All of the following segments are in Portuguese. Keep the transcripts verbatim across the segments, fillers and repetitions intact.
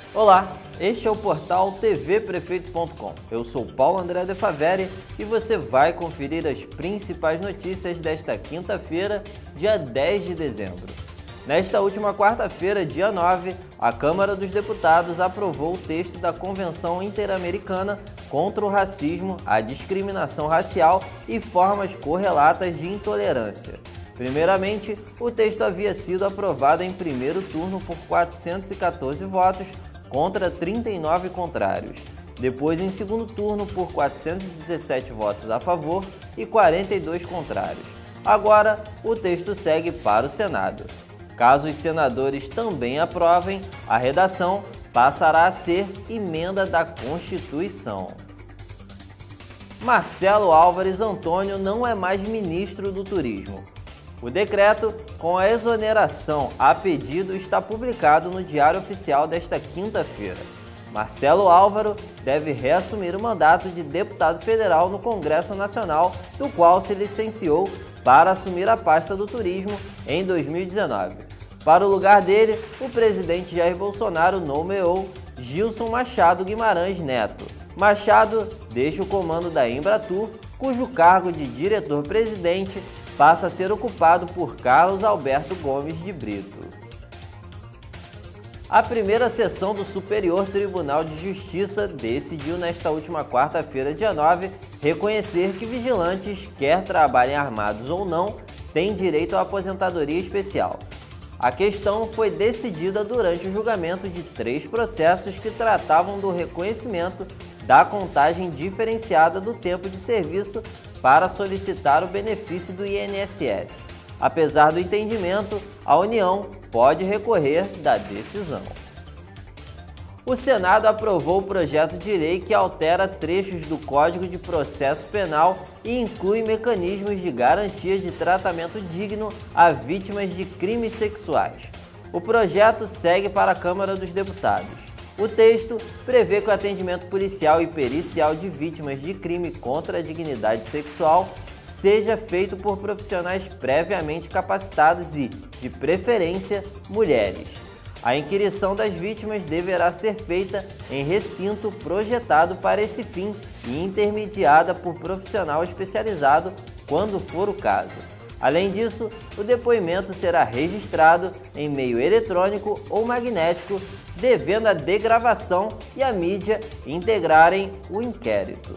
Olá, este é o portal T V Prefeito ponto com. Eu sou Paulo André de Faveri e você vai conferir as principais notícias desta quinta-feira, dia dez de dezembro. Nesta última quarta-feira, dia nove, a Câmara dos Deputados aprovou o texto da Convenção Interamericana contra o Racismo, a Discriminação Racial e Formas Correlatas de Intolerância. Primeiramente, o texto havia sido aprovado em primeiro turno por quatrocentos e quatorze votos contra trinta e nove contrários. Depois, em segundo turno, por quatrocentos e dezessete votos a favor e quarenta e dois contrários. Agora, o texto segue para o Senado. Caso os senadores também aprovem, a redação passará a ser emenda da Constituição. Marcelo Álvares Antônio não é mais ministro do Turismo. O decreto, com a exoneração a pedido, está publicado no Diário Oficial desta quinta-feira. Marcelo Álvaro deve reassumir o mandato de deputado federal no Congresso Nacional, do qual se licenciou para assumir a pasta do turismo em dois mil e dezenove. Para o lugar dele, o presidente Jair Bolsonaro nomeou Gilson Machado Guimarães Neto. Machado deixa o comando da Embratur, cujo cargo de diretor-presidente passa a ser ocupado por Carlos Alberto Gomes de Brito. A primeira sessão do Superior Tribunal de Justiça decidiu nesta última quarta-feira, dia nove, reconhecer que vigilantes, quer trabalhem armados ou não, têm direito à aposentadoria especial. A questão foi decidida durante o julgamento de três processos que tratavam do reconhecimento da contagem diferenciada do tempo de serviço para solicitar o benefício do I N S S. Apesar do entendimento, a União pode recorrer da decisão. O Senado aprovou o projeto de lei que altera trechos do Código de Processo Penal e inclui mecanismos de garantia de tratamento digno a vítimas de crimes sexuais. O projeto segue para a Câmara dos Deputados. O texto prevê que o atendimento policial e pericial de vítimas de crime contra a dignidade sexual seja feito por profissionais previamente capacitados e, de preferência, mulheres. A inquirição das vítimas deverá ser feita em recinto projetado para esse fim e intermediada por profissional especializado, quando for o caso. Além disso, o depoimento será registrado em meio eletrônico ou magnético, devendo a degravação e a mídia integrarem o inquérito.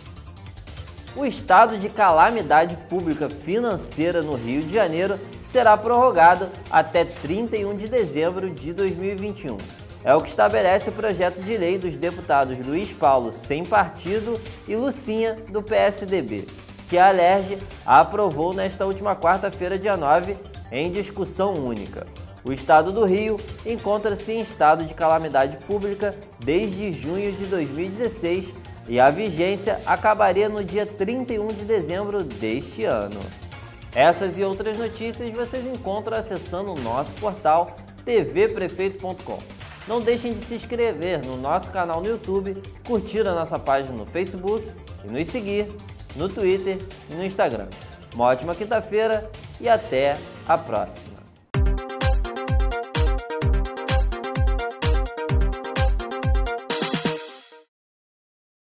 O estado de calamidade pública financeira no Rio de Janeiro será prorrogado até trinta e um de dezembro de dois mil e vinte e um. É o que estabelece o projeto de lei dos deputados Luiz Paulo, sem partido, e Lucinha, do P S D B, que a Alerj aprovou nesta última quarta-feira, dia nove, em discussão única. O estado do Rio encontra-se em estado de calamidade pública desde junho de dois mil e dezesseis e a vigência acabaria no dia trinta e um de dezembro deste ano. Essas e outras notícias vocês encontram acessando o nosso portal T V Prefeito ponto com. Não deixem de se inscrever no nosso canal no YouTube, curtir a nossa página no Facebook e nos seguir no Twitter e no Instagram. Uma ótima quinta-feira e até a próxima!